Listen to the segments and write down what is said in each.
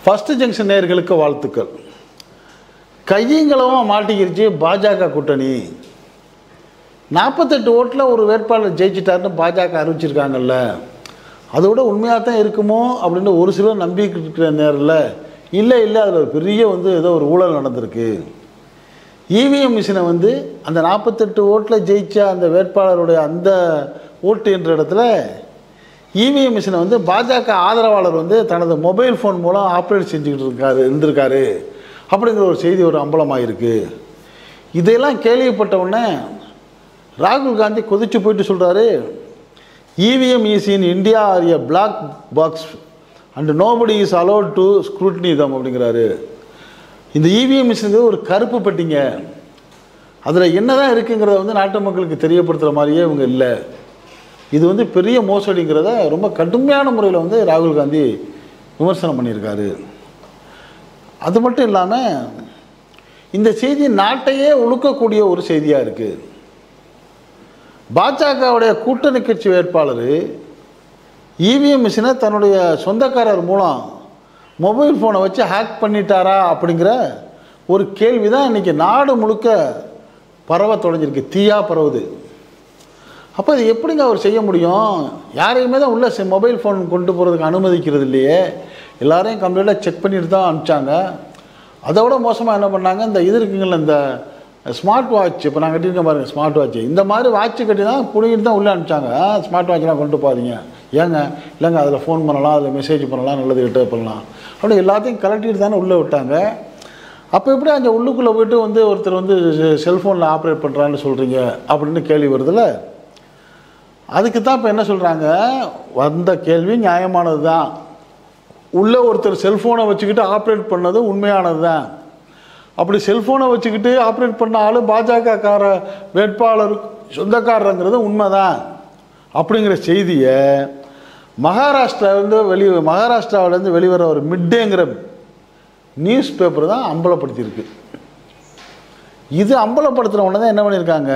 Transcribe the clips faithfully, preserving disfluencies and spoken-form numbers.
First junction நேயர்களுக்கு வாழ்த்துக்கள். கையங்களவும் மாட்டிக்கிருச்சு பாஜக கூட்டணி. நாற்பத்தெட்டு ஓட்டில் ஒரு வேட்பாளர் ஜெயிச்சிட்டாருன்னு பாஜக அறிவிச்சிருக்காங்கல்ல, அதோட உண்மையாக தான் இருக்குமோ அப்படின்னு ஒரு சிலர் நம்பிக்கை இருக்கிற நேரில் இல்லை இல்லை அதில் ஒரு பெரிய வந்து ஏதோ ஒரு ஊழல் நடந்திருக்கு. இவிஎம் மிஷினை வந்து அந்த நாற்பத்தெட்டு ஓட்டில் ஜெயிச்ச அந்த வேட்பாளருடைய அந்த ஓட்டு என்ற இடத்துல இவிஎம் மிஷினை வந்து பாஜக ஆதரவாளர் வந்து தனது மொபைல் ஃபோன் மூலம் ஆப்ரேட் செஞ்சுக்கிட்டு இருக்காரு இருந்திருக்காரு அப்படிங்கிற ஒரு செய்தி ஒரு அம்பலமாக இருக்குது. இதையெல்லாம் கேள்விப்பட்ட உடனே ராகுல் காந்தி கொதிச்சு போயிட்டு சொல்கிறாரு, EVM is in India are a black box and nobody is allowed to scrutiny them அப்படிங்கிறாரு. இந்த இவிஎம் மிஷினுங்கிறது ஒரு கருப்பு பெட்டிங்க, அதில் என்ன தான் இருக்குங்கிறத வந்து நாட்டு மக்களுக்கு தெரியப்படுத்துகிற மாதிரியே இவங்க இல்லை, இது வந்து பெரிய மோசடிங்கிறத ரொம்ப கடுமையான முறையில் வந்து ராகுல் காந்தி விமர்சனம் பண்ணியிருக்காரு. அது மட்டும் இல்லாமல் இந்த செய்தி நாட்டையே உழுக்கக்கூடிய ஒரு செய்தியாக இருக்குது. பாஜகவுடைய கூட்டணி கட்சி வேட்பாளர் இவிஎம் மிஷினை தன்னுடைய சொந்தக்காரர் மூலம் மொபைல் ஃபோனை வச்சு ஹேக் பண்ணிட்டாரா அப்படிங்கிற ஒரு கேள்வி தான் இன்றைக்கி நாடு முழுக்க பரவ தொடங்கியிருக்கு, தீயாக பரவுது. அப்போ இது எப்படிங்க அவர் செய்ய முடியும்? யாரையுமே தான் உள்ள மொபைல் ஃபோன் கொண்டு போகிறதுக்கு அனுமதிக்கிறது இல்லையே, எல்லாரையும் கம்ப்ளீட்டாக செக் பண்ணிட்டு தான் அனுப்பிச்சாங்க. அதோட மோசமாக என்ன பண்ணாங்க, இந்த இது இருக்குங்கள இந்த ஸ்மார்ட் வாட்ச், இப்போ நான் கட்டியிருக்க பாருங்கள் ஸ்மார்ட் வாட்ச், இந்த மாதிரி வாட்ச் கட்டி தான் பிடிங்கிட்டு தான் உள்ளே அனுப்பிச்சாங்க. ஸ்மார்ட் வாட்ச்லாம் கொண்டு போகாதீங்க, ஏங்க இல்லைங்க அதில் ஃபோன் பண்ணலாம், அதில் மெசேஜ் பண்ணலாம், நல்லது கிட்ட பண்ணலாம் அப்படி எல்லாத்தையும் கலட்டிட்டு தானே உள்ளே விட்டாங்க. அப்போ எப்படி அங்கே உள்ளுக்குள்ளே போய்ட்டு வந்து ஒருத்தர் வந்து செல்ஃபோனில் ஆப்ரேட் பண்ணுறான்னு சொல்கிறீங்க அப்படின்னு கேள்வி வருதுல்ல. அதுக்கு தான் இப்போ என்ன சொல்கிறாங்க, வந்த கேள்வி நியாயமானது தான், உள்ளே ஒருத்தர் செல்ஃபோனை வச்சுக்கிட்டு ஆப்ரேட் பண்ணது உண்மையானது தான். அப்படி செல்ஃபோனை வச்சுக்கிட்டு ஆப்ரேட் பண்ண ஆள் பாஜக கார வேட்பாளர் சொந்தக்காரங்கிறது உண்மை தான் அப்படிங்கிற செய்தியை மகாராஷ்டிராவிலேருந்து வெளி மகாராஷ்டிராவிலேருந்து வெளிவர ஒரு மிட்டேங்கிற நியூஸ் பேப்பர் தான் அம்பலப்படுத்தியிருக்கு. இது அம்பலப்படுத்துகிற உடனே தான் என்ன பண்ணியிருக்காங்க,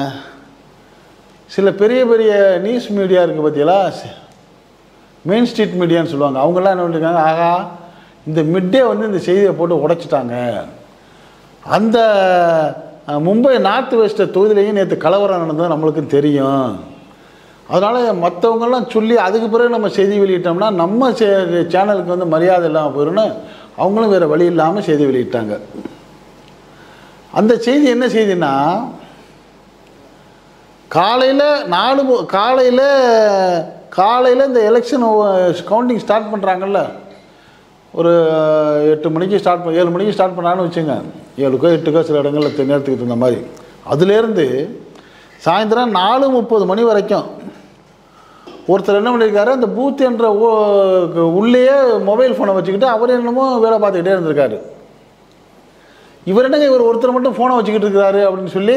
சில பெரிய பெரிய நியூஸ் மீடியா இருக்குது பார்த்தீங்களா, மெயின் ஸ்ட்ரீட் மீடியான்னு சொல்லுவாங்க, அவங்கெல்லாம் என்ன பண்ணியிருக்காங்க, ஆகா இந்த மிட்டே வந்து இந்த செய்தியை போட்டு உடைச்சிட்டாங்க, அந்த மும்பை நார்த் வெஸ்ட் தொகுதியிலையும் நேற்று கலவரம் நடந்தது நம்மளுக்கும் தெரியும், அதனால் மற்றவங்கெல்லாம் சொல்லி அதுக்கு பிறகு நம்ம செய்தி வெளியிட்டோம்னா நம்ம சேனலுக்கு வந்து மரியாதை இல்லாமல் போயிடும்னு அவங்களும் வேறு வழி இல்லாமல் செய்தி வெளியிட்டாங்க. அந்த செய்தி என்ன செய்தின்னா, காலையில் நாலு காலையில் காலையில் இந்த எலெக்ஷன் கவுண்டிங் ஸ்டார்ட் பண்ணுறாங்கல்ல, ஒரு எட்டு மணிக்கு ஸ்டார்ட் பண்ண ஏழு மணிக்கு ஸ்டார்ட் பண்ணான்னு வச்சுங்க, ஏழுக்கோ எட்டுக்கோ சில இடங்களில் நேரத்துக்கு தகுந்த மாதிரி, அதுலேருந்து சாயந்தரம் நாலு முப்பது மணி வரைக்கும் ஒருத்தர் என்ன பண்ணியிருக்காரு, அந்த பூத் என்ற உள்ளேயே மொபைல் ஃபோனை வச்சுக்கிட்டு அவர் என்னமோ வேலை பார்த்துக்கிட்டே இருந்திருக்காரு. இவர் என்னங்க இவர் ஒருத்தர் மட்டும் ஃபோனை வச்சுக்கிட்டு இருக்கிறாரு அப்படின்னு சொல்லி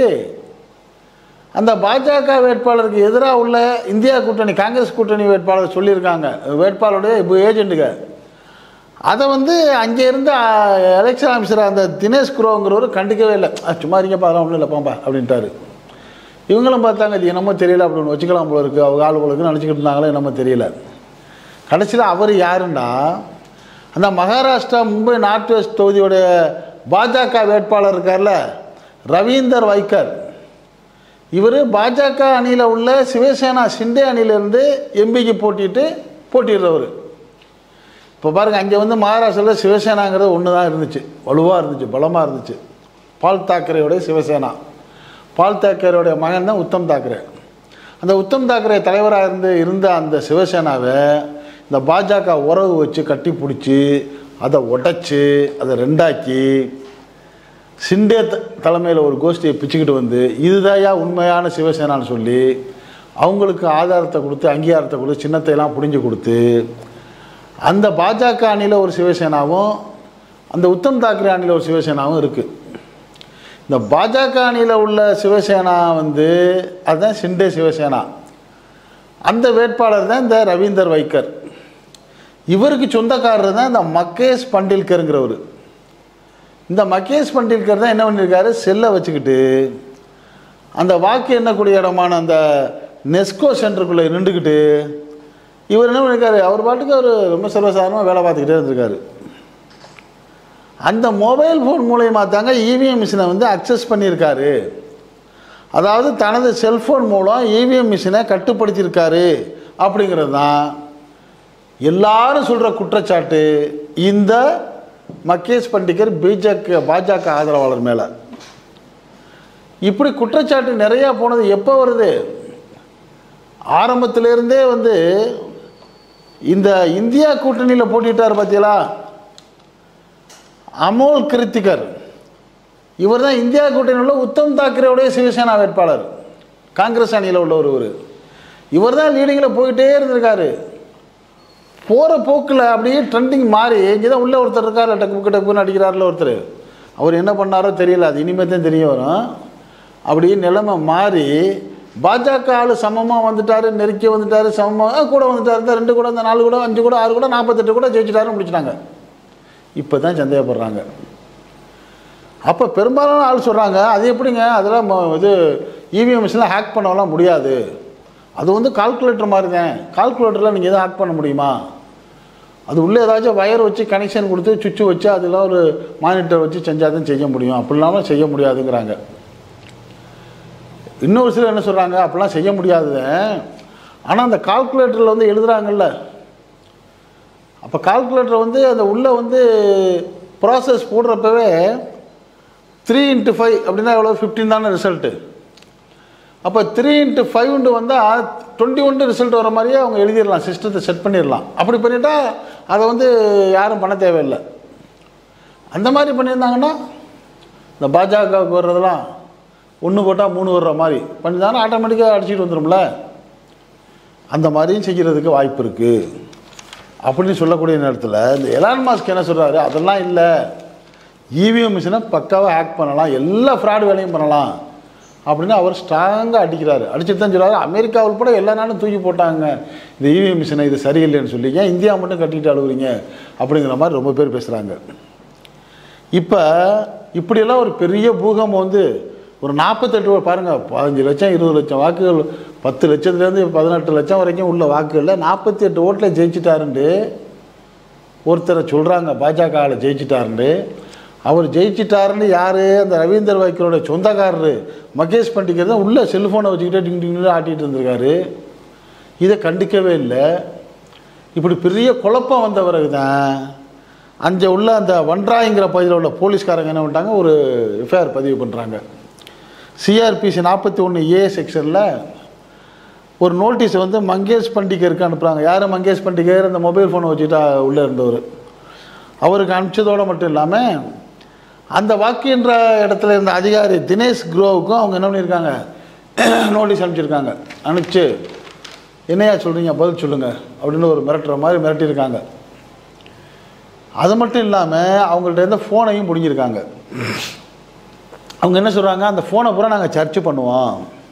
அந்த பாஜக வேட்பாளருக்கு எதிராக உள்ள இந்தியா கூட்டணி காங்கிரஸ் கூட்டணி வேட்பாளர் சொல்லியிருக்காங்க, வேட்பாளருடைய இப்போ ஏஜென்ட்டுங்க. அதை வந்து அங்கே இருந்த எலெக்ஷன் ஆஃபீஸர் அந்த தினேஷ் குரோங்கிறவர் கண்டுக்கவே இல்லை, சும்மா இருங்கப்பா அதெல்லாம் ஒன்றும் இல்லை பாம்பா அப்படின்ட்டாரு. இவங்களும் பார்த்தாங்க இது என்னமோ தெரியல அப்படின்னு வச்சுக்கலாம் போல இருக்குது, அவங்க ஆள் போலுக்கு நினச்சிக்கிட்டு இருந்தாங்களோ என்னமோ தெரியல. கடைசியில் அவர் யாருன்னா அந்த மகாராஷ்டிரா மும்பை நார்த் வெஸ்ட் தொகுதியோடைய பாஜக வேட்பாளர் இருக்கார்ல ரவீந்தர் வைக்கர், இவர் பாஜக அணியில் உள்ள சிவசேனா ஷிண்டே அணியிலேருந்து எம்பிக்கு போட்டிட்டு போட்டிடுறவர். இப்போ பாருங்கள், அங்கே வந்து மகாராஷ்டிராவில் சிவசேனாங்கிறது ஒன்று தான் இருந்துச்சு, வலுவாக இருந்துச்சு, பலமாக இருந்துச்சு. பால் தாக்கரேயோடைய சிவசேனா, பால் தாக்கரேயோடைய மகன் தான் உத்தம் தாக்கரே. அந்த உத்தம் தாக்கரே தலைவராக இருந்து இருந்த அந்த சிவசேனாவை இந்த பாஜக உறவு வச்சு கட்டி பிடிச்சி அதை உடைச்சி அதை ரெண்டாக்கி ஷிண்டே தலைமையில் ஒரு கோஷ்டியை பிச்சுக்கிட்டு வந்து இதுதாயா உண்மையான சிவசேனான்னு சொல்லி அவங்களுக்கு ஆதாரத்தை கொடுத்து அங்கீகாரத்தை கொடுத்து சின்னத்தையெல்லாம் புடிஞ்சு கொடுத்து அந்த பாஜக அணியில் ஒரு சிவசேனாவும் அந்த உத்தம் தாக்கரே அணியில் ஒரு சிவசேனாவும் இருக்குது. இந்த பாஜக அணியில் உள்ள சிவசேனா வந்து அதுதான் ஷிண்டே சிவசேனா, அந்த வேட்பாளர் தான் இந்த ரவீந்தர் வைக்கர். இவருக்கு சொந்தக்காரர் தான் இந்த மகேஷ் பண்டில்கருங்கிறவர். இந்த மகேஷ் பண்டில்கர் தான் என்ன பண்ணியிருக்காரு, செல்லை வச்சுக்கிட்டு அந்த வாக்கு எண்ணக்கூடிய இடமான அந்த நெஸ்கோ சென்டருக்குள்ளே நின்றுக்கிட்டு இவர் என்ன பண்ணியிருக்காரு, அவர் பாட்டுக்கு அவர் ரொம்ப சர்வசாதாரணமாக வேலை பார்த்துக்கிட்டே இருந்திருக்காரு. அந்த மொபைல் ஃபோன் மூலயமா தாங்க இவிஎம் மிஷினை வந்து அக்சஸ் பண்ணியிருக்காரு. அதாவது தனது செல்ஃபோன் மூலம் இவிஎம் மிஷினை கட்டுப்படுத்தியிருக்காரு அப்படிங்கிறது தான் எல்லாரும் சொல்கிற குற்றச்சாட்டு இந்த மகேஷ் பண்டிகர் பிஜேபி பாஜக ஆதரவாளர் மேலே. இப்படி குற்றச்சாட்டு நிறையா போனது எப்போ வருது? ஆரம்பத்திலேருந்தே வந்து இந்த இந்தியா கூட்டணியில் போட்டிட்டார் பார்த்தீங்களா, அமோல் கிருத்திகர். இவர் தான் இந்தியா கூட்டணியில் உள்ள உத்தம் தாக்கரேவுடைய சிவசேனா வேட்பாளர், காங்கிரஸ் அணியில் உள்ள ஒருவர். இவர் தான் லீடிங்கில் போயிட்டே இருந்திருக்காரு. போகிற போக்கில் அப்படியே ட்ரெண்டிங் மாறி இங்கே தான் உள்ளே ஒருத்தர் இருக்கார், டக்கு டக்குன்னு அடிக்கிறாரில் ஒருத்தர். அவர் என்ன பண்ணாரோ தெரியல, அது இனிமேல் தான் தெரிய வரும். அப்படியே நிலைமை மாறி பாஜக ஆள் சமமாக வந்துட்டார், நெருக்கி வந்துட்டார், சமமாக கூட வந்துட்டார். இந்த ரெண்டு கூட, இந்த நாலு கூட, அஞ்சு கூட, ஆறு கூட, நாற்பத்தெட்டு கூட ஜெயிச்சிட்டாருன்னு முடிச்சிட்டாங்க. இப்போ தான் சந்தேகப்படுறாங்க. அப்போ பெரும்பாலான ஆள் சொல்கிறாங்க, அது எப்படிங்க அதெல்லாம் இது இவிஎம் மிஷினில் ஹேக் பண்ணலாம் முடியாது, அது வந்து கால்குலேட்டர் மாதிரி தான், கால்குலேட்டரில் நீங்கள் எதுவும் ஹேக் பண்ண முடியுமா? அது உள்ளே ஏதாச்சும் வயர் வச்சு கனெக்ஷன் கொடுத்து சுவிட்சு வச்சு அதில் ஒரு மானிட்டர் வச்சு செஞ்சால் தான் செய்ய முடியும், அப்படிலாமல் செய்ய முடியாதுங்கிறாங்க. இன்னொரு சிலர் என்ன சொல்கிறாங்க, அப்படிலாம் செய்ய முடியாது, ஆனால் அந்த கால்குலேட்டரில் வந்து எழுதுகிறாங்கல்ல, அப்போ கால்குலேட்டர் வந்து அந்த உள்ளே வந்து ப்ராசஸ் போடுறப்பவே த்ரீ இன்ட்டு ஃபைவ் அப்படின்னா எவ்வளோ, ஃபிஃப்டீன் தானே ரிசல்ட்டு. அப்போ த்ரீ இன்ட்டு ஃபைவ்ன்ட்டு வந்தால் டுவெண்ட்டி ஒன்ட்டு ரிசல்ட் வர மாதிரியே அவங்க எழுதிடலாம், சிஸ்டத்தை செட் பண்ணிடலாம். அப்படி பண்ணிட்டா அதை வந்து யாரும் பண்ண தேவையில்லை. அந்த மாதிரி பண்ணியிருந்தாங்கன்னா இந்த பாஜகவுக்கு வர்றதெல்லாம் ஒன்று போட்டால் மூணு வர்ற மாதிரி பண்ணியிருந்தாங்கன்னா ஆட்டோமேட்டிக்காக அடிச்சுட்டு வந்துடும்ல. அந்த மாதிரியும் செய்கிறதுக்கு வாய்ப்பு இருக்குது அப்படின்னு சொல்லக்கூடிய நேரத்தில் இந்த எலான் மாஸ்க் என்ன சொல்கிறாரு, அதெல்லாம் இல்லை, இவிஎம் மிஷினை பக்காவாக ஹேக் பண்ணலாம், எல்லா ஃப்ராட் வேலையும் பண்ணலாம் அப்படின்னு அவர் ஸ்ட்ராங்காக அடிக்கிறாரு. அடிச்சுட்டு தான் சொல்கிறாரு, அமெரிக்கா உள்பட எல்லா நாளும் தூக்கி போட்டாங்க இந்த இவிஎம் மிஷினை, இது சரியில்லைன்னு சொல்லி, ஏன் இந்தியா மட்டும் கட்டிக்கிட்டு அழுகுறீங்க அப்படிங்கிற மாதிரி ரொம்ப பேர் பேசுகிறாங்க. இப்போ இப்படியெல்லாம் ஒரு பெரிய பூகம்பம் வந்து ஒரு நாற்பத்தெட்டு பாருங்கள், பதினஞ்சு லட்சம் இருபது லட்சம் வாக்குகள், பத்து லட்சத்துலேருந்து பதினெட்டு லட்சம் வரைக்கும் உள்ள வாக்குகளில் நாற்பத்தி எட்டு ஓட்டில் ஜெயிச்சிட்டாருண்டு ஒருத்தரை சொல்கிறாங்க, பாஜகவில் ஜெயிச்சிட்டாருண்டு. அவர் ஜெயிச்சிட்டாருன்னு யார், அந்த ரவீந்தர் வைக்கரோட சொந்தக்காரரு மகேஷ் பண்டிகர் தான் உள்ள செல்ஃபோனை வச்சுக்கிட்டே டிங் டிங்னு ஆட்டிகிட்டு இருந்திருக்காரு. இதை கண்டிக்கவே இல்லை. இப்படி பெரிய குழப்பம் வந்த பிறகு தான் அங்கே உள்ள அந்த வன்றாய்ங்கிற பகுதியில் உள்ள போலீஸ்காரங்க என்ன பண்ணிட்டாங்க, ஒரு எஃப்ஐஆர் பதிவு பண்ணுறாங்க. சிஆர்பிசி நாற்பத்தி ஒன்று ஏ செக்ஷனில் ஒரு நோட்டீஸை வந்து மகேஷ் பண்டிகருக்கு அனுப்புகிறாங்க. யார் மகேஷ் பண்டிகர், அந்த மொபைல் ஃபோனை வச்சுக்கிட்டா உள்ளே இருந்தவர், அவருக்கு அனுப்பிச்சதோடு மட்டும் இல்லாமல் அந்த வாக்குன்ற இடத்துல இருந்த அதிகாரி தினேஷ் குரோவுக்கும் அவங்க என்ன பண்ணியிருக்காங்க, நோட்டீஸ் அனுப்பிச்சிருக்காங்க. அனுப்பிச்சு என்னையா சொல்கிறீங்க, பதில் சொல்லுங்கள் அப்படின்னு ஒரு மிரட்டுற மாதிரி மிரட்டியிருக்காங்க. அது மட்டும் இல்லாமல் அவங்கள்ட்ட இருந்த ஃபோனையும் பிடிங்கிருக்காங்க. அவங்க என்ன சொல்கிறாங்க, அந்த ஃபோனை பூரா நாங்கள் சர்ச் பண்ணுவோம்,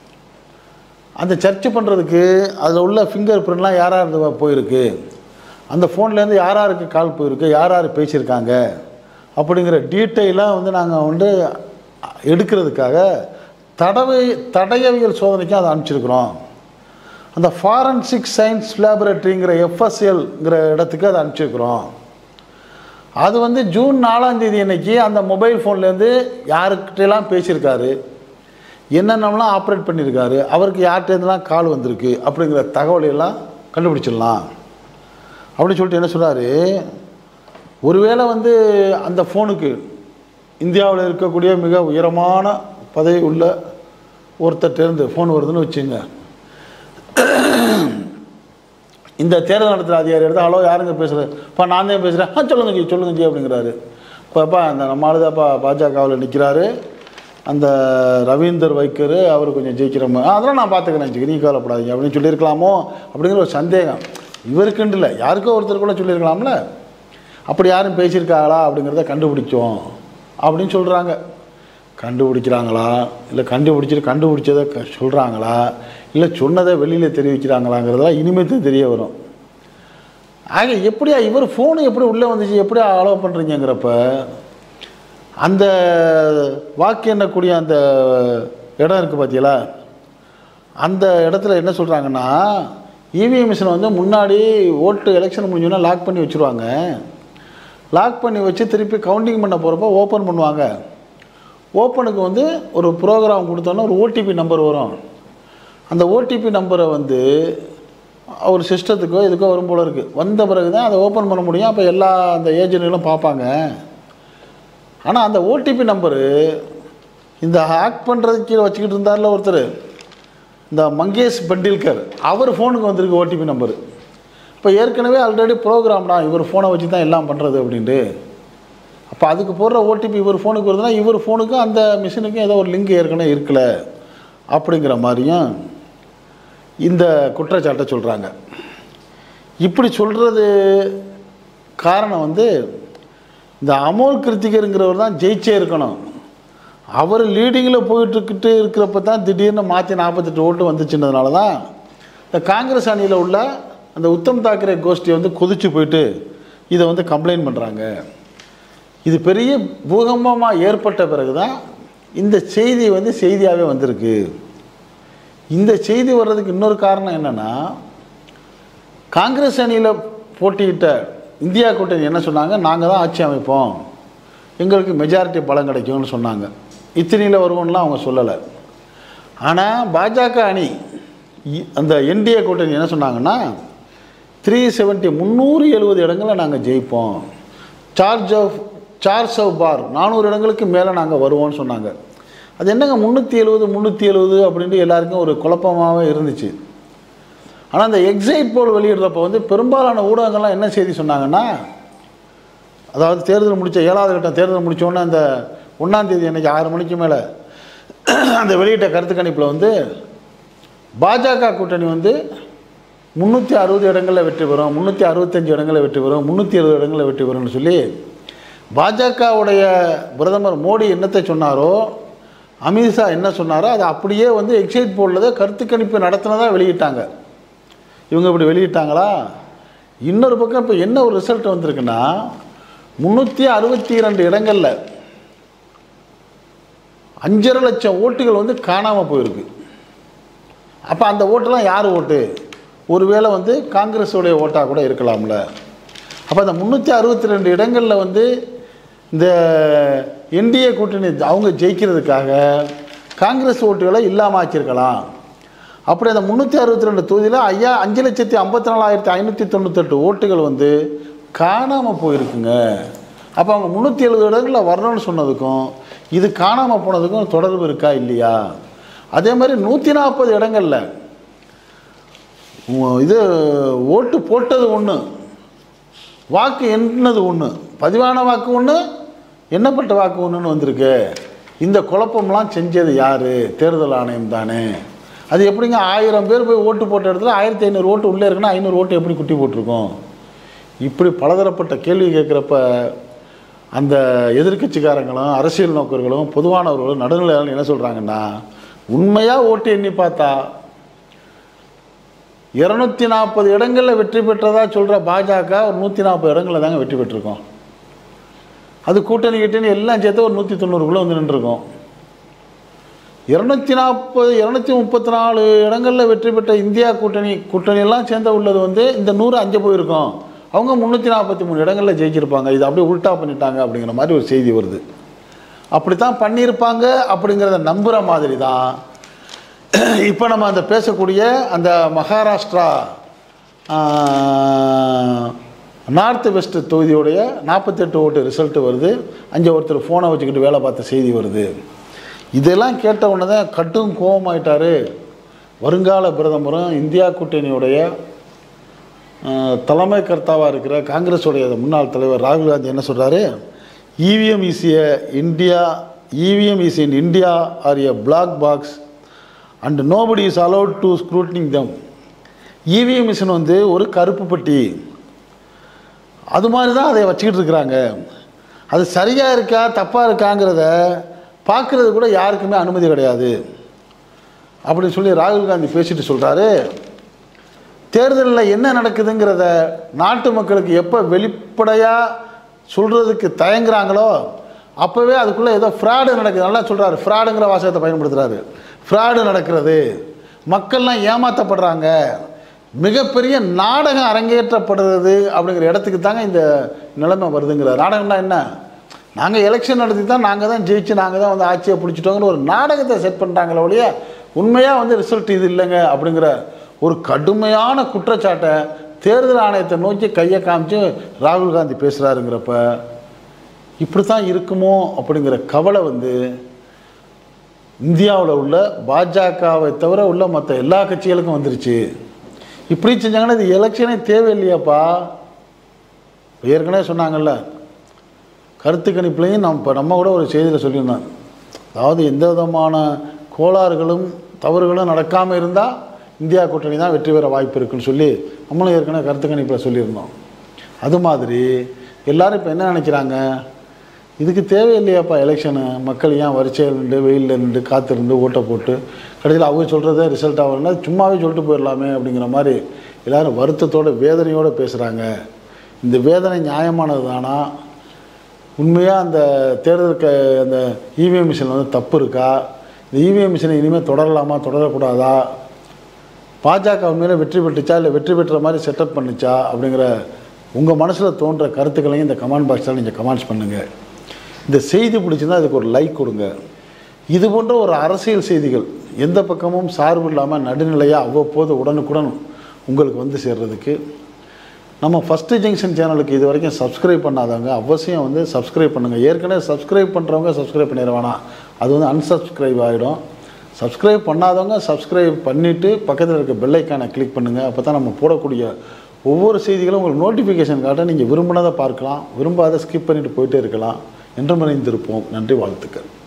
அந்த சர்ச் பண்ணுறதுக்கு அதில் உள்ள ஃபிங்கர் பிரிண்ட்லாம் யார் யார் போயிருக்கு, அந்த ஃபோன்லேருந்து யார் யாருக்கு கால் போயிருக்கு, யார் யார் பேசியிருக்காங்க அப்படிங்கிற டீட்டெயிலாக வந்து நாங்கள் வந்து எடுக்கிறதுக்காக தடவை தடயவியல் சோதனைக்கும் அதை அனுப்பிச்சிருக்கிறோம். அந்த ஃபாரன்சிக் சயின்ஸ் லேபரேட்டரிங்கிற எஃப்எஸ்எல்ங்கிற இடத்துக்கு அதை அனுப்பிச்சிருக்கிறோம். அது வந்து ஜூன் நாலாம் தேதி அன்னைக்கு அந்த மொபைல் ஃபோன்லேருந்து யாருக்கிட்டெல்லாம் பேசியிருக்காரு, என்னென்னலாம் ஆப்ரேட் பண்ணியிருக்காரு, அவருக்கு யார்கிட்டேருந்துலாம் கால் வந்திருக்கு அப்படிங்கிற தகவலையெல்லாம் கண்டுபிடிச்சிடலாம் அப்படின்னு சொல்லிட்டு என்ன சொல்கிறாரு, ஒருவேளை வந்து அந்த ஃபோனுக்கு இந்தியாவில் இருக்கக்கூடிய மிக உயரமான பதவி உள்ள ஒருத்தர்கிட்டேருந்து ஃபோன் வருதுன்னு வச்சுங்க, இந்த தேர்தல் நடத்துகிற அதிகாரி எடுத்து ஹலோ யாருங்க பேசுகிறேன், இப்போ நான் தான் பேசுகிறேன், ஆ சொல்லுங்க ஜி சொல்லுங்க ஜி அப்படிங்கிறாரு. இப்போப்பா அந்த நம்மளுதாப்பா பாஜகவில் நிற்கிறாரு அந்த ரவீந்தர் வைக்கர், அவர் கொஞ்சம் ஜெயிக்கிற மாதிரி, அதெல்லாம் நான் பார்த்துக்கிறேன் ஜி, நீ கவலைப்படாதீங்க அப்படின்னு சொல்லியிருக்கலாமோ அப்படிங்கிற ஒரு சந்தேகம் இவருக்குண்டு இல்லை, யாருக்கோ ஒருத்தர் கூட சொல்லியிருக்கலாம்ல. அப்படி யாரும் பேசியிருக்காங்களா அப்படிங்கிறத கண்டுபிடிச்சோம் அப்படின்னு சொல்கிறாங்க. கண்டுபிடிக்கிறாங்களா இல்லை கண்டுபிடிச்சிட்டு கண்டுபிடிச்சதை க சொல்கிறாங்களா இல்லை சொன்னதை வெளியில் தெரிவிக்கிறாங்களாங்கிறதெல்லாம் இனிமேல் தான் தெரிய வரும். ஆக எப்படியா இவர் ஃபோனு எப்படி உள்ளே வந்துச்சு, எப்படியா அலோவ் பண்ணுறீங்கிறப்ப அந்த வாக்கு எண்ணக்கூடிய அந்த இடம் இருக்குது பார்த்தீங்களா, அந்த இடத்துல என்ன சொல்கிறாங்கன்னா, இவிஎம் மிஷினை வந்து முன்னாடி ஓட்டு எலெக்ஷன் முடிஞ்சோன்னா லாக் பண்ணி வச்சுருவாங்க, லாக் பண்ணி வச்சு திருப்பி கவுண்டிங் பண்ண போகிறப்போ ஓப்பன் பண்ணுவாங்க. ஓப்பனுக்கு வந்து ஒரு ப்ரோக்ராம் கொடுத்தோன்னா ஒரு ஓடிபி நம்பர் வரும். அந்த ஓடிபி நம்பரை வந்து ஒரு சிஸ்டத்துக்கோ இதுக்கோ வரும் போல இருக்குது. வந்த பிறகு தான் அதை ஓப்பன் பண்ண முடியும். அப்போ எல்லா அந்த ஏஜென்ட்களும் பார்ப்பாங்க. ஆனால் அந்த ஓடிபி நம்பரு இந்த ஹேக் பண்ணுறதுக்கு கீழே வச்சுக்கிட்டு இருந்தார்ல ஒருத்தர், இந்த மங்கேஷ் பண்டில்கர், அவர் ஃபோனுக்கு வந்திருக்கு ஓடிபி நம்பரு. இப்போ ஏற்கனவே ஆல்ரெடி ப்ரோக்ராம்னா இவர் ஃபோனை வச்சு தான் எல்லாம் பண்ணுறது அப்படின்ட்டு. அப்போ அதுக்கு போடுற ஓடிபி இவர் ஃபோனுக்கு வருதுன்னா இவர் ஃபோனுக்கும் அந்த மிஷினுக்கும் ஏதோ ஒரு லிங்க் ஏற்கனவே இருக்கல அப்படிங்கிற மாதிரியும் இந்த குற்றச்சாட்டை சொல்கிறாங்க. இப்படி சொல்கிறது காரணம் வந்து இந்த அமோல் கிருத்திகருங்கிறவர் தான் ஜெயிச்சே இருக்கணும். அவர் லீடிங்கில் போயிட்டுருக்கிட்டு இருக்கிறப்ப தான் திடீர்னு மாற்றி நாற்பத்தெட்டு ஓட்டு வந்துச்சுன்றதுனால தான் இந்த காங்கிரஸ் அணியில் உள்ள அந்த உத்தம் தாக்கரே கோஷ்டி வந்து கொதிச்சு போயிட்டு இதை வந்து கம்ப்ளைண்ட் பண்ணுறாங்க. இது பெரிய பூகம்பமாக ஏற்பட்ட பிறகு தான் இந்த செய்தி வந்து செய்தியாகவே வந்திருக்கு. இந்த செய்தி வர்றதுக்கு இன்னொரு காரணம் என்னென்னா, காங்கிரஸ் அணியில் போட்டியிட்ட இந்தியா கூட்டணி என்ன சொன்னாங்க, நாங்கள் தான் ஆட்சி அமைப்போம், எங்களுக்கு மெஜாரிட்டி பலம் கிடைக்கும்னு சொன்னாங்க. இத்தனையில் வருவோம்லாம் அவங்க சொல்லலை. ஆனால் பாஜக அணி அந்த என்டிஏ கூட்டணி என்ன சொன்னாங்கன்னா, த்ரீ செவன்ட்டி முந்நூறு எழுபது இடங்களில் நாங்கள் ஜெயிப்போம், சார்ஜ் ஆஃப் சார்ஜ் ஆஃப் பார் நானூறு இடங்களுக்கு மேலே நாங்கள் வருவோம்னு சொன்னாங்க. அது என்னங்க முந்நூற்றி எழுபது முந்நூற்றி எழுபது அப்படின்ட்டு எல்லாருக்கும் ஒரு குழப்பமாகவே இருந்துச்சு. ஆனால் அந்த எக்ஸைட் போல் வெளியிடுறப்போ வந்து பெரும்பாலான ஊடகங்கள்லாம் என்ன செய்தி சொன்னாங்கன்னா, அதாவது தேர்தல் முடித்த ஏழாவது கட்டம் தேர்தல் முடித்தோடனே அந்த ஒன்றாந்தேதி அன்றைக்கி ஆறு மணிக்கு மேலே அந்த வெளியிட்ட கருத்து கணிப்பில் வந்து பாஜக கூட்டணி வந்து முந்நூற்றி அறுபது இடங்களில் வெற்றி பெறும், முந்நூற்றி அறுபத்தஞ்சு இடங்களில் வெற்றி பெறும், முந்நூற்றி எழுபது இடங்களில் வெற்றி பெறும்னு சொல்லி பாஜகவுடைய பிரதமர் மோடி என்னத்தை சொன்னாரோ, அமித்ஷா என்ன சொன்னாரோ அதை அப்படியே வந்து எக்ஸைட் போல்ல கருத்து கணிப்பு நடத்தினதாக வெளியிட்டாங்க. இவங்க இப்படி வெளியிட்டாங்களா? இன்னொரு பக்கம் இப்போ என்ன ஒரு ரிசல்ட் வந்திருக்குன்னா, முந்நூற்றி அறுபத்தி இரண்டு இடங்களில் அஞ்சரை லட்சம் ஓட்டுகள் வந்து காணாமல் போயிருக்கு. அப்போ அந்த ஓட்டெல்லாம் யார் ஓட்டு? ஒருவேளை வந்து காங்கிரஸுடைய ஓட்டாக கூட இருக்கலாம்ல. அப்போ அந்த முந்நூற்றி அறுபத்தி ரெண்டு இடங்களில் வந்து இந்த என்டிஏ கூட்டணி அவங்க ஜெயிக்கிறதுக்காக காங்கிரஸ் ஓட்டுகளை இல்லாமல் ஆக்கியிருக்கலாம். அப்படி அந்த முந்நூற்றி அறுபத்தி ரெண்டு தொகுதியில் ஐயா அஞ்சு லட்சத்தி ஐம்பத்தி நாலாயிரத்தி ஐநூற்றி தொண்ணூத்தெட்டு ஓட்டுகள் வந்து காணாமல் போயிருக்குங்க. அப்போ அவங்க முந்நூற்றி எழுபது இடங்களில் வரணும்னு சொன்னதுக்கும் இது காணாமல் போனதுக்கும் தொடர்பு இருக்கா இல்லையா? அதே மாதிரி நூற்றி நாற்பது இடங்களில் இது ஓட்டு போட்டது ஒன்று, வாக்கு எண்ணது ஒன்று, பதிவான வாக்கு ஒன்று, எண்ணப்பட்ட வாக்கு ஒன்றுன்னு வந்திருக்கு. இந்த குழப்பம்லாம் செஞ்சது யார்? தேர்தல் ஆணையம் தானே. அது எப்படிங்க ஆயிரம் பேர் போய் ஓட்டு போட்ட இடத்துல ஆயிரத்தி ஐநூறு ஓட்டு உள்ளே இருக்குன்னா ஐநூறு ஓட்டு எப்படி குட்டி போட்டிருக்கோம்? இப்படி பலதரப்பட்ட கேள்வி கேட்குறப்ப அந்த எதிர்கட்சிக்காரங்களும் அரசியல் நோக்கர்களும் பொதுவானவர்களும் நடுநிலையாளர்கள் என்ன சொல்கிறாங்கன்னா, உண்மையாக ஓட்டு எண்ணி பார்த்தா இரநூத்தி நாற்பது இடங்களில் வெற்றி பெற்றதாக சொல்கிற பாஜக ஒரு நூற்றி நாற்பது இடங்களில் தாங்க வெற்றி பெற்றிருக்கோம். அது கூட்டணி கிட்டணி எல்லாம் சேர்த்து ஒரு நூற்றி தொண்ணூறுக்குள்ளே வந்து நின்றுருக்கோம். இரநூத்தி நாற்பது இரநூத்தி முப்பத்தி நாலு இடங்களில் வெற்றி பெற்ற இந்தியா கூட்டணி கூட்டணியெல்லாம் சேர்ந்த உள்ளது வந்து இந்த நூறு அஞ்சு போயிருக்கோம். அவங்க முந்நூற்றி நாற்பத்தி மூணு இடங்களில் ஜெயிச்சிருப்பாங்க. இது அப்படியே உல்ட்டா பண்ணிட்டாங்க அப்படிங்கிற மாதிரி ஒரு செய்தி வருது. அப்படி தான் பண்ணியிருப்பாங்க அப்படிங்கிறத நம்புகிற மாதிரி தான் இப்போ நம்ம அந்த பேசக்கூடிய அந்த மகாராஷ்டிரா நார்த் வெஸ்ட் தொகுதியுடைய நாற்பத்தெட்டு ஓட்டு ரிசல்ட்டு வருது. அங்கே ஒருத்தர் ஃபோனை வச்சுக்கிட்டு வேலை பார்த்த செய்தி வருது. இதெல்லாம் கேட்ட உடனே தான் கட்டும் கோபமாயிட்டார் வருங்கால பிரதமரும் இந்தியா கூட்டணியுடைய தலைமை கர்த்தாவாக இருக்கிற காங்கிரஸுடைய முன்னாள் தலைவர் ராகுல் காந்தி என்ன சொல்கிறாரு, EVM is a India EVM is in India are a black box and nobody is allowed to scrutinise them. EVM machine வந்து ஒரு கருப்பு பெட்டி, அது மாதிரி தான் அதை வச்சுக்கிட்டு இருக்கிறாங்க. அது சரியாக இருக்கா தப்பாக இருக்காங்கிறத பார்க்குறது கூட யாருக்குமே அனுமதி கிடையாது அப்படின்னு சொல்லி ராகுல் காந்தி பேசிட்டு சொல்கிறாரு. தேர்தலில் என்ன நடக்குதுங்கிறத நாட்டு மக்களுக்கு எப்போ வெளிப்படையாக சொல்கிறதுக்கு தயங்குறாங்களோ அப்போவே அதுக்குள்ளே ஏதோ ஃப்ராடு நடக்குது. நல்லா சொல்கிறாரு, ஃப்ராடுங்கிற வாசகத்தை பயன்படுத்துகிறாரு. ஃப்ராடு நடக்கிறது, மக்கள்லாம் ஏமாற்றப்படுறாங்க, மிகப்பெரிய நாடகம் அரங்கேற்றப்படுறது அப்படிங்கிற இடத்துக்கு தாங்க இந்த நிலைமை வருதுங்கிற. நாடகம்னா என்ன? நாங்கள் எலெக்ஷன் நடத்தி தான் நாங்கள் தான் ஜெயிச்சு நாங்கள் தான் வந்து ஆட்சியை பிடிச்சிட்டோங்கிற ஒரு நாடகத்தை செட் பண்ணுறாங்களே ஒழிய உண்மையாக வந்து ரிசல்ட் இது இல்லைங்க அப்படிங்கிற ஒரு கடுமையான குற்றச்சாட்டை தேர்தல் ஆணையத்தை நோக்கி கையை காமிச்சு ராகுல் காந்தி பேசுகிறாருங்கிறப்ப இப்படி தான் இருக்குமோ அப்படிங்கிற கவலை வந்து இந்தியாவில் உள்ள பாஜகவை தவிர உள்ள மற்ற எல்லா கட்சிகளுக்கும் வந்துருச்சு. இப்படி செஞ்சாங்கன்னா இது எலெக்ஷனே தேவையில்லையாப்பா. ஏற்கனவே சொன்னாங்கல்ல, கருத்து கணிப்புலையும் நம்ம இப்போ நம்ம கூட ஒரு செய்தியில் சொல்லியிருந்தோம். அதாவது எந்த விதமான கோளாறுகளும் தவறுகளும் நடக்காமல் இருந்தால் இந்தியா கூட்டணி தான் வெற்றி பெற வாய்ப்பு இருக்குன்னு சொல்லி நம்மளும் ஏற்கனவே கருத்து கணிப்பில் சொல்லியிருந்தோம். அது மாதிரி எல்லோரும் இப்போ என்ன நினைக்கிறாங்க, இதுக்கு தேவையில்லையாப்பா எலெக்ஷனு, மக்கள் ஏன் வரிசையில் நின்று வெயிலில் நின்று காத்திருந்து ஓட்டை போட்டு கடைசியில் அவங்க சொல்கிறதே ரிசல்ட் ஆகலைன்னா சும்மாவே சொல்லிட்டு போயிடலாமே அப்படிங்கிற மாதிரி எல்லோரும் வருத்தத்தோடு வேதனையோடு பேசுகிறாங்க. இந்த வேதனை நியாயமானது தானா? உண்மையாக அந்த தேர்தல் க அந்த இவிஎம் மிஷின் வந்து தப்பு இருக்கா? இந்த இவிஎம் மிஷினை இனிமேல் தொடரலாமா தொடரக்கூடாதா? பாஜக உண்மையில வெற்றி பெற்றுச்சா இல்லை வெற்றி பெற்ற மாதிரி செட்டப் பண்ணிச்சா அப்படிங்கிற உங்கள் மனசில் தோன்ற கருத்துக்களையும் இந்த கமெண்ட் பாக்ஸில் நீங்கள் கமெண்ட்ஸ் பண்ணுங்கள். இந்த செய்தி பிடிச்சிருந்தால் அதுக்கு ஒரு லைக் கொடுங்க. இது போன்ற ஒரு அரசியல் செய்திகள் எந்த பக்கமும் சார்பு இல்லாமல் நடுநிலையாக அவ்வப்போது உடனுக்குடன் உங்களுக்கு வந்து சேர்றதுக்கு நம்ம ஃபஸ்ட்டு ஜங்ஷன் சேனலுக்கு இது வரைக்கும் சப்ஸ்கிரைப் பண்ணாதவங்க அவசியம் வந்து சப்ஸ்கிரைப் பண்ணுங்கள். ஏற்கனவே சப்ஸ்கிரைப் பண்ணுறவங்க சப்ஸ்கிரைப் பண்ணிட வேணாம், அது வந்து அன்சப்ஸ்கிரைப் ஆகிடும். சப்ஸ்கிரைப் பண்ணாதவங்க சப்ஸ்கிரைப் பண்ணிவிட்டு பக்கத்தில் இருக்க பெல் ஐக்கானை கிளிக் பண்ணுங்கள். அப்போ தான் நம்ம போடக்கூடிய ஒவ்வொரு செய்திகளும் உங்களுக்கு நோட்டிஃபிகேஷன் காட்ட நீங்கள் விரும்பினதை பார்க்கலாம், விரும்பாத ஸ்கிப் பண்ணிவிட்டு போயிட்டே இருக்கலாம். என்று மறைந்திருப்போம். நன்றி, வாழ்த்துக்கள்.